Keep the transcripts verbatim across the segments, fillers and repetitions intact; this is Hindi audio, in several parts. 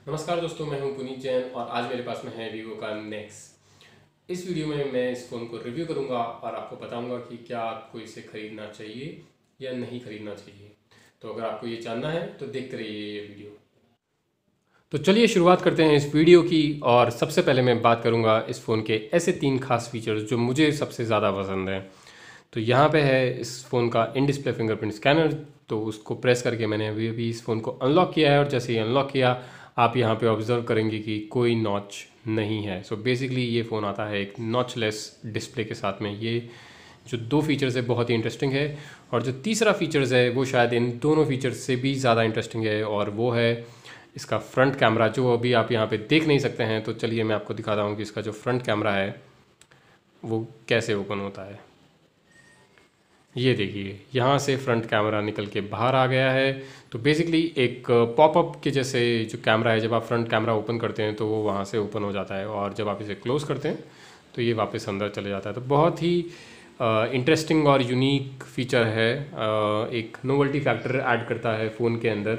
नमस्कार दोस्तों, मैं हूं पुनीत जैन और आज मेरे पास में है वीवो का नेक्स। इस वीडियो में मैं इस फ़ोन को रिव्यू करूंगा और आपको बताऊंगा कि क्या आपको इसे ख़रीदना चाहिए या नहीं ख़रीदना चाहिए। तो अगर आपको ये जानना है तो देखते रहिए ये वीडियो। तो चलिए शुरुआत करते हैं इस वीडियो की। और सबसे पहले मैं बात करूंगा इस फ़ोन के ऐसे तीन खास फीचर्स जो मुझे सबसे ज़्यादा पसंद हैं। तो यहाँ पे है इस फ़ोन का इन डिस्प्ले फिंगरप्रिंट स्कैनर। तो उसको प्रेस करके मैंने अभी अभी इस फ़ोन को अनलॉक किया है और जैसे ही अनलॉक किया आप यहाँ पे ऑब्जर्व करेंगे कि कोई नॉच नहीं है। सो बेसिकली ये फ़ोन आता है एक नॉचलेस डिस्प्ले के साथ में। ये जो दो फीचर्स है बहुत ही इंटरेस्टिंग है। और जो तीसरा फीचर्स है वो शायद इन दोनों फीचर्स से भी ज़्यादा इंटरेस्टिंग है और वो है इसका फ्रंट कैमरा, जो अभी आप यहाँ पे देख नहीं सकते हैं। तो चलिए मैं आपको दिखाता हूँ कि इसका जो फ्रंट कैमरा है वो कैसे ओपन होता है। ये देखिए, यहाँ से फ्रंट कैमरा निकल के बाहर आ गया है। तो बेसिकली एक पॉपअप के जैसे जो कैमरा है, जब आप फ्रंट कैमरा ओपन करते हैं तो वो वहाँ से ओपन हो जाता है और जब आप इसे क्लोज़ करते हैं तो ये वापस अंदर चले जाता है। तो बहुत ही इंटरेस्टिंग और यूनिक फीचर है। uh, एक नोवेल्टी फैक्टर ऐड करता है फ़ोन के अंदर।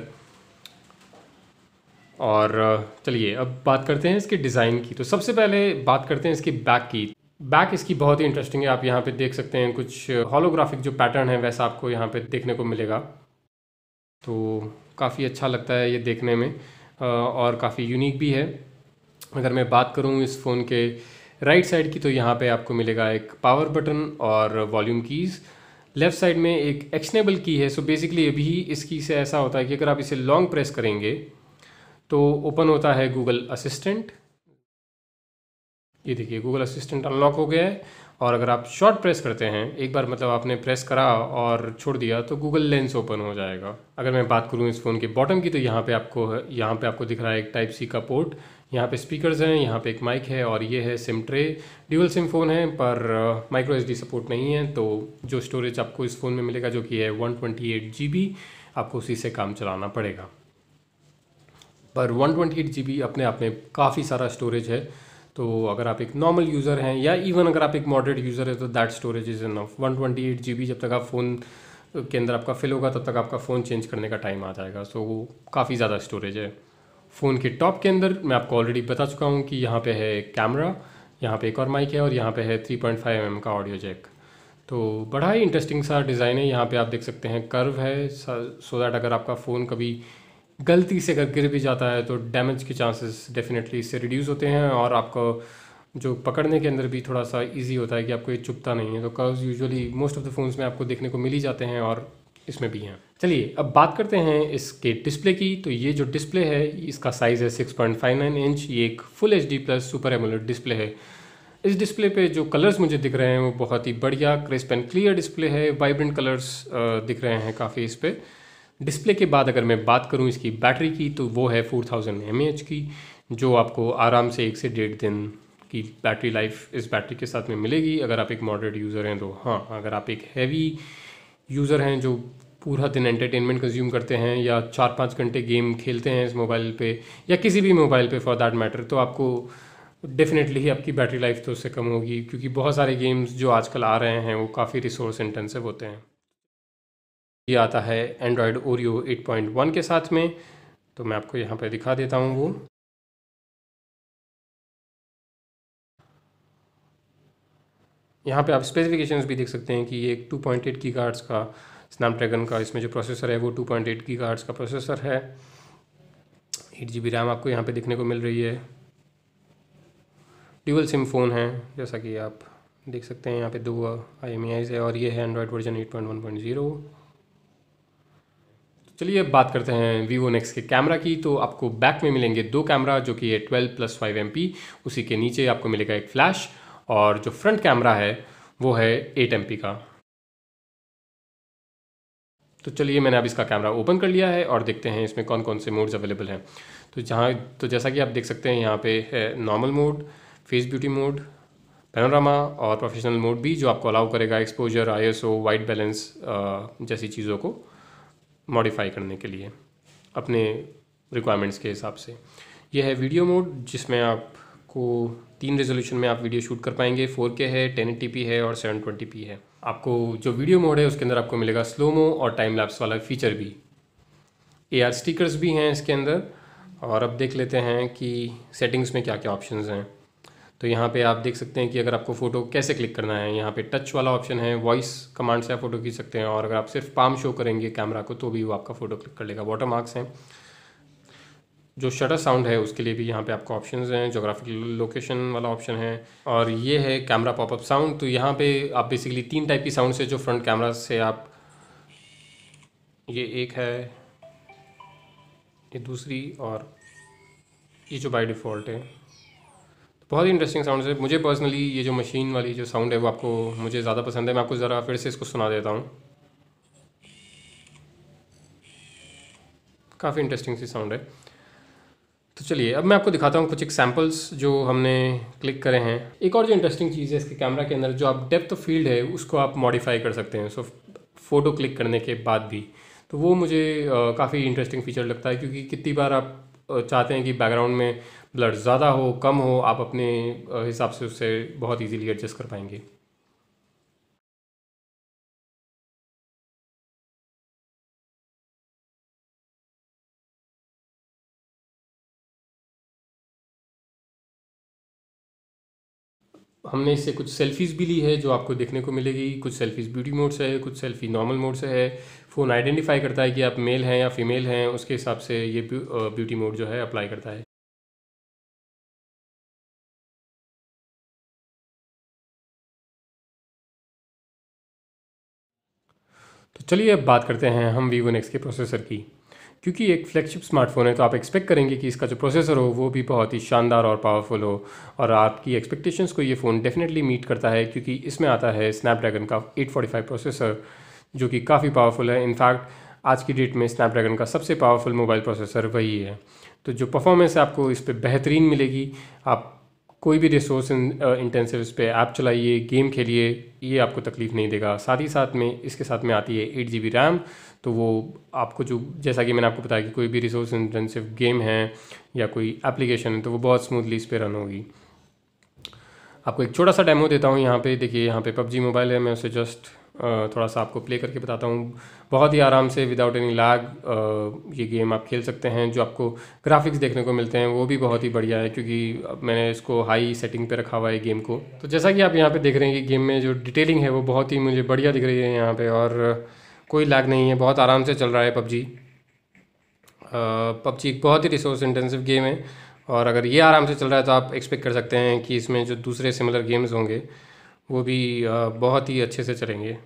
और चलिए अब बात करते हैं इसके डिज़ाइन की। तो सबसे पहले बात करते हैं इसकी बैक की। बैक इसकी बहुत ही इंटरेस्टिंग है। आप यहाँ पे देख सकते हैं कुछ होलोग्राफिक जो पैटर्न है वैसा आपको यहाँ पे देखने को मिलेगा। तो काफ़ी अच्छा लगता है ये देखने में और काफ़ी यूनिक भी है। अगर मैं बात करूँ इस फ़ोन के राइट साइड की तो यहाँ पे आपको मिलेगा एक पावर बटन और वॉल्यूम कीज़। लेफ़्ट साइड में एक एक्शनेबल की है। सो बेसिकली अभी इस की से ऐसा होता है कि अगर आप इसे लॉन्ग प्रेस करेंगे तो ओपन होता है गूगल असिस्टेंट। ये देखिए गूगल असिस्टेंट अनलॉक हो गया है। और अगर आप शॉर्ट प्रेस करते हैं, एक बार मतलब आपने प्रेस करा और छोड़ दिया तो गूगल लेंस ओपन हो जाएगा। अगर मैं बात करूँ इस फ़ोन के बॉटम की तो यहाँ पे आपको यहाँ पे आपको दिख रहा है एक टाइप सी का पोर्ट। यहाँ पे स्पीकर्स हैं, यहाँ पे एक माइक है और ये है SIM tray. Dual SIM phone है पर माइक्रो एस डी सपोर्ट नहीं है। तो जो स्टोरेज आपको इस फ़ोन में मिलेगा जो कि है one twenty eight G B, आपको उसी से काम चलाना पड़ेगा। पर one twenty eight G B अपने आप में काफ़ी सारा स्टोरेज है। तो अगर आप एक नॉर्मल यूज़र हैं या इवन अगर आप एक मॉडरेट यूज़र है तो that storage is enough. One twenty eight G B जब तक आप फ़ोन के अंदर आपका फिल होगा तब तक आपका फ़ोन चेंज करने का टाइम आ जाएगा। सो वो काफ़ी ज़्यादा स्टोरेज है। फ़ोन के टॉप के अंदर मैं आपको ऑलरेडी बता चुका हूँ कि यहाँ पे है कैमरा, यहाँ पे एक और माइक है और यहाँ पे है three point five M M का ऑडियो जैक। तो बड़ा ही इंटरेस्टिंग सा डिज़ाइन है। यहाँ पे आप देख सकते हैं कर्व है, सो दैट अगर आपका फ़ोन कभी गलती से अगर गिर भी जाता है तो डैमेज के चांसेस डेफिनेटली इससे रिड्यूस होते हैं और आपको जो पकड़ने के अंदर भी थोड़ा सा इजी होता है कि आपको ये चुभता नहीं है। तो curves usually most of the phones में आपको देखने को मिल ही जाते हैं और इसमें भी हैं। चलिए अब बात करते हैं इसके डिस्प्ले की। तो ये जो डिस्प्ले है इसका साइज़ है six point five nine inch. ये एक full H D plus super AMOLED display है। इस डिस्प्ले पे जो कलर्स मुझे दिख रहे हैं वो बहुत ही बढ़िया क्रिस्प एंड क्लियर डिस्प्ले है। वाइब्रेंट कलर्स दिख रहे हैं काफ़ी इस पर। डिस्प्ले के बाद अगर मैं बात करूं इसकी बैटरी की तो वो है four thousand M A H की, जो आपको आराम से एक से डेढ़ दिन की बैटरी लाइफ इस बैटरी के साथ में मिलेगी अगर आप एक मॉडरेट यूज़र हैं तो। हाँ, अगर आप एक हैवी यूज़र हैं जो पूरा दिन एंटरटेनमेंट कंज्यूम करते हैं या चार पाँच घंटे गेम खेलते हैं इस मोबाइल पे या किसी भी मोबाइल पे फॉर दैट मैटर, तो आपको डेफिनेटली ही आपकी बैटरी लाइफ तो उससे कम होगी, क्योंकि बहुत सारे गेम्स जो आजकल आ रहे हैं वो काफ़ी रिसोर्स इंटेंसिव होते हैं। ये आता है Android Oreo eight point one के साथ में। तो मैं आपको यहाँ पे दिखा देता हूँ वो। यहाँ पे आप स्पेसिफिकेशंस भी देख सकते हैं कि ये एक टू पॉइंट एट गीगाहर्ट्ज़ का स्नैपड्रैगन का इसमें जो प्रोसेसर है वो टू पॉइंट एट गीगाहर्ट्ज़ का प्रोसेसर है। एट जी बी रैम आपको यहाँ पे देखने को मिल रही है। ड्यूअल सिम फ़ोन है जैसा कि आप देख सकते हैं। यहाँ पे दो आई एम ई आईज़ है और ये है Android version eight point one point zero. चलिए अब बात करते हैं वीवो नेक्स के कैमरा की। तो आपको बैक में मिलेंगे दो कैमरा जो कि है twelve plus five M P. उसी के नीचे आपको मिलेगा एक फ्लैश और जो फ्रंट कैमरा है वो है एट एम पी का। तो चलिए मैंने अब इसका कैमरा ओपन कर लिया है और देखते हैं इसमें कौन कौन से मोड्स अवेलेबल हैं। तो जहाँ तो जैसा कि आप देख सकते हैं यहाँ पे है normal mode, face beauty mode, panorama और प्रोफेशनल मोड भी, जो आपको अलाउ करेगा exposure, I S O, white balance जैसी चीज़ों को मॉडिफाई करने के लिए अपने रिक्वायरमेंट्स के हिसाब से। यह है वीडियो मोड जिसमें आपको तीन रेजोल्यूशन में आप वीडियो शूट कर पाएंगे। फोर के है, टेन एटी पी है और सेवन ट्वेंटी पी है। आपको जो वीडियो मोड है उसके अंदर आपको मिलेगा स्लोमो और टाइम लैप्स वाला फीचर भी। ए आर स्टिकर्स भी हैं इसके अंदर और अब देख लेते हैं कि सेटिंग्स में क्या क्या ऑप्शंस हैं। तो यहाँ पे आप देख सकते हैं कि अगर आपको फ़ोटो कैसे क्लिक करना है, यहाँ पे टच वाला ऑप्शन है, वॉइस कमांड से आप फ़ोटो खींच सकते हैं, और अगर आप सिर्फ पाम शो करेंगे कैमरा को तो भी वो आपका फ़ोटो क्लिक कर लेगा। वाटर मार्क्स हैं। जो शटर साउंड है उसके लिए भी यहाँ पे आपको ऑप्शंस हैं। जोग्राफिकल लोकेशन वाला ऑप्शन है, और ये है कैमरा पॉपअप साउंड। तो यहाँ पे आप बेसिकली तीन टाइप की साउंड से जो फ्रंट कैमरा से आप, ये एक है, ये दूसरी, और ये जो बाय डिफ़ॉल्ट है। बहुत ही इंटरेस्टिंग साउंड है। मुझे पर्सनली ये जो मशीन वाली जो साउंड है वो आपको मुझे ज़्यादा पसंद है। मैं आपको ज़रा फिर से इसको सुना देता हूँ। काफ़ी इंटरेस्टिंग सी साउंड है। तो चलिए अब मैं आपको दिखाता हूँ कुछ एग्जाम्पल्स जो हमने क्लिक करे हैं। एक और जो इंटरेस्टिंग चीज़ है इसके कैमरा के अंदर, जो आप डेप्थ ऑफ फील्ड है उसको आप मॉडिफाई कर सकते हैं, सो फ़ोटो क्लिक करने के बाद भी। तो वो मुझे काफ़ी इंटरेस्टिंग फीचर लगता है, क्योंकि कितनी बार आप अ, चाहते हैं कि बैकग्राउंड में ब्लर ज़्यादा हो कम हो, आप अपने अ, हिसाब से उससे बहुत इजीली एडजस्ट कर पाएंगे। हमने इससे कुछ सेल्फीज़ भी ली है जो आपको देखने को मिलेगी। कुछ सेल्फीज़ ब्यूटी मोड से है, कुछ सेल्फी नॉर्मल मोड से है। फ़ोन आइडेंटिफाई करता है कि आप मेल हैं या फीमेल हैं, उसके हिसाब से ये ब्यूटी मोड जो है अप्लाई करता है। तो चलिए अब बात करते हैं हम वीवो नेक्स के प्रोसेसर की। क्योंकि एक फ्लैगशिप स्मार्टफोन है तो आप एक्सपेक्ट करेंगे कि इसका जो प्रोसेसर हो वो भी बहुत ही शानदार और पावरफुल हो, और आपकी एक्सपेक्टेशंस को ये फ़ोन डेफिनेटली मीट करता है, क्योंकि इसमें आता है स्नैपड्रैगन का एट फोर्टी फाइव प्रोसेसर, जो कि काफ़ी पावरफुल है। इनफैक्ट आज की डेट में स्नैपड्रैगन का सबसे पावरफुल मोबाइल प्रोसेसर वही है। तो जो परफॉर्मेंस है आपको इस पर बेहतरीन मिलेगी। आप कोई भी रिसोर्स इंटेंसिव इस पे ऐप चलाइए, गेम खेलिए, ये आपको तकलीफ़ नहीं देगा। साथ ही साथ में इसके साथ में आती है एट जी बी रैम। तो वो आपको जो, जैसा कि मैंने आपको बताया कि कोई भी रिसोर्स इंटेंसिव गेम है या कोई एप्लीकेशन है तो वो बहुत स्मूथली इस पर रन होगी। आपको एक छोटा सा डेमो देता हूँ। यहाँ पे देखिए, यहाँ पे पबजी मोबाइल है। मैं उसे जस्ट थोड़ा सा आपको प्ले करके बताता हूँ। बहुत ही आराम से विदाउट एनी लैग ये गेम आप खेल सकते हैं। जो आपको ग्राफिक्स देखने को मिलते हैं वो भी बहुत ही बढ़िया है, क्योंकि अब मैंने इसको हाई सेटिंग पे रखा हुआ है गेम को। तो जैसा कि आप यहाँ पे देख रहे हैं कि गेम में जो डिटेलिंग है वो बहुत ही मुझे बढ़िया दिख रही है यहाँ पे, और कोई लैग नहीं है, बहुत आराम से चल रहा है पबजी। पबजी एक बहुत ही रिसोर्स इंटेंसिव गेम है, और अगर ये आराम से चल रहा है तो आप एक्सपेक्ट कर सकते हैं कि इसमें जो दूसरे सिमिलर गेम्स होंगे वो भी अ, बहुत ही अच्छे से चलेंगे।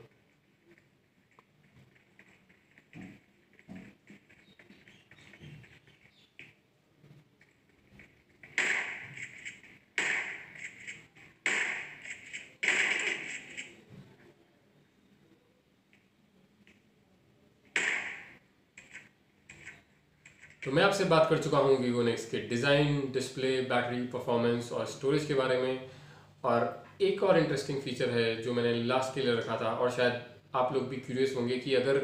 तो मैं आपसे बात कर चुका हूँ वीवो नेक्स के डिज़ाइन, डिस्प्ले, बैटरी, परफॉर्मेंस और स्टोरेज के बारे में। और एक और इंटरेस्टिंग फीचर है जो मैंने लास्ट के लिए रखा था, और शायद आप लोग भी क्यूरियस होंगे कि अगर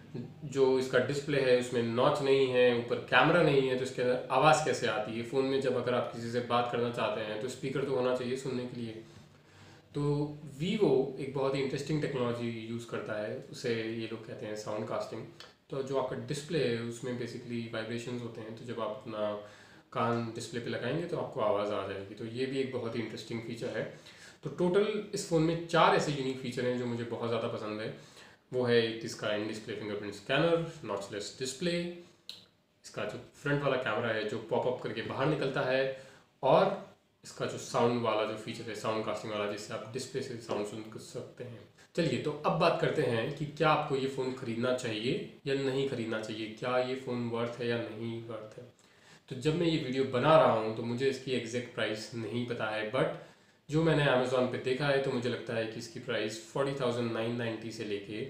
जो इसका डिस्प्ले है उसमें नॉच नहीं है, ऊपर कैमरा नहीं है, तो इसके अंदर आवाज़ कैसे आती है फ़ोन में। जब अगर आप किसी से बात करना चाहते हैं तो स्पीकर तो होना चाहिए सुनने के लिए। तो वीवो एक बहुत ही इंटरेस्टिंग टेक्नोलॉजी यूज़ करता है, उसे ये लोग कहते हैं साउंड कास्टिंग। तो जो आपका डिस्प्ले है उसमें बेसिकली वाइब्रेशंस होते हैं, तो जब आप अपना कान डिस्प्ले पे लगाएंगे तो आपको आवाज़ आ जाएगी। तो ये भी एक बहुत ही इंटरेस्टिंग फीचर है। तो टोटल इस फ़ोन में चार ऐसे यूनिक फीचर हैं जो मुझे बहुत ज़्यादा पसंद है। वो है इसका in display fingerprint scanner, notchless display, इसका जो फ्रंट वाला कैमरा है जो पॉपअप करके बाहर निकलता है, और इसका जो साउंड वाला जो फीचर है साउंड कास्टिंग वाला, जिससे आप डिस्प्ले से साउंड सुन सकते हैं। चलिए तो अब बात करते हैं कि क्या आपको ये फ़ोन ख़रीदना चाहिए या नहीं ख़रीदना चाहिए, क्या ये फ़ोन वर्थ है या नहीं वर्थ है। तो जब मैं ये वीडियो बना रहा हूँ तो मुझे इसकी एग्जैक्ट प्राइस नहीं पता है, बट जो मैंने अमेज़ॉन पे देखा है तो मुझे लगता है कि इसकी price forty thousand nine ninety से लेके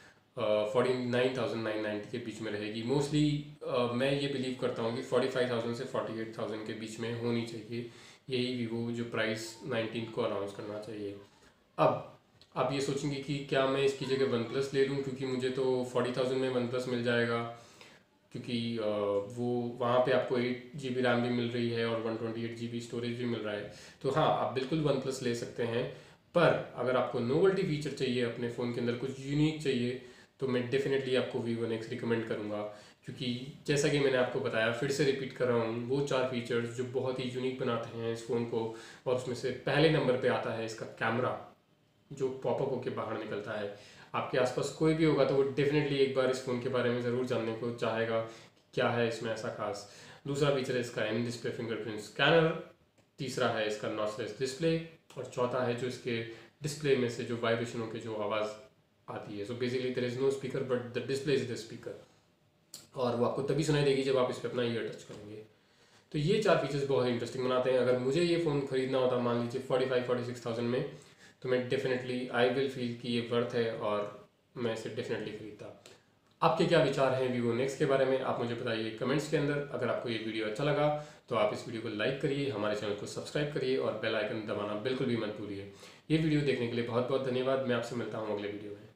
forty nine thousand nine ninety के बीच में रहेगी मोस्टली। मैं ये बिलीव करता हूँ कि फोर्टी फाइव थाउजेंड से फोर्टी एट थाउजेंड के बीच में होनी चाहिए। यही वीवो जो प्राइस नाइनटीन को अनाउंस करना चाहिए। अब आप ये सोचेंगे कि क्या मैं इसकी जगह वन प्लस ले लूँ, क्योंकि मुझे तो फोर्टी थाउजेंड में वन प्लस मिल जाएगा, क्योंकि वो वहाँ पे आपको एट जी बी रैम भी मिल रही है और one twenty eight G B storage भी मिल रहा है। तो हाँ, आप बिल्कुल वन प्लस ले सकते हैं, पर अगर आपको नोवेल्टी फीचर चाहिए अपने फ़ोन के अंदर, कुछ यूनिक चाहिए, तो मैं डेफिनेटली आपको वीवो नेक्स रिकमेंड करूँगा, क्योंकि जैसा कि मैंने आपको बताया, फिर से रिपीट कर रहा हूँ, वो चार फीचर्स जो बहुत ही यूनिक बनाते हैं इस फ़ोन को। और उसमें से पहले नंबर पे आता है इसका कैमरा, जो पॉपअप होके बाहर निकलता है। आपके आसपास कोई भी होगा तो वो डेफिनेटली एक बार इस फ़ोन के बारे में ज़रूर जानने को चाहेगा कि क्या है इसमें ऐसा खास। दूसरा फीचर है इसका इन डिस्प्ले फिंगरप्रिंट स्कैनर। तीसरा है इसका नॉचलेस डिस्प्ले। और चौथा है जो इसके डिस्प्ले में से जो वाइब्रेशन होकर जो आवाज़ आती है। So basically there is no speaker but the display is the speaker, और वो आपको तभी सुनाई देगी जब आप इस पर अपना ईयर टच करेंगे। तो ये चार फीचर्स बहुत ही इंटरेस्टिंग बनाते हैं। अगर मुझे ये फ़ोन खरीदना होता मान लीजिए forty five forty six thousand में, तो मैं डेफिनेटली आई विल फील कि ये वर्थ है और मैं इसे डेफिनेटली खरीदता। आपके क्या विचार हैं वीवो नेक्स के बारे में, आप मुझे बताइए कमेंट्स के अंदर। अगर आपको ये वीडियो अच्छा लगा तो आप इस वीडियो को लाइक करिए, हमारे चैनल को सब्सक्राइब करिए और बेल आइकन दबाना बिल्कुल भी मत भूलिए। ये वीडियो देखने के लिए बहुत बहुत धन्यवाद। मैं आपसे मिलता हूँ अगले वीडियो में।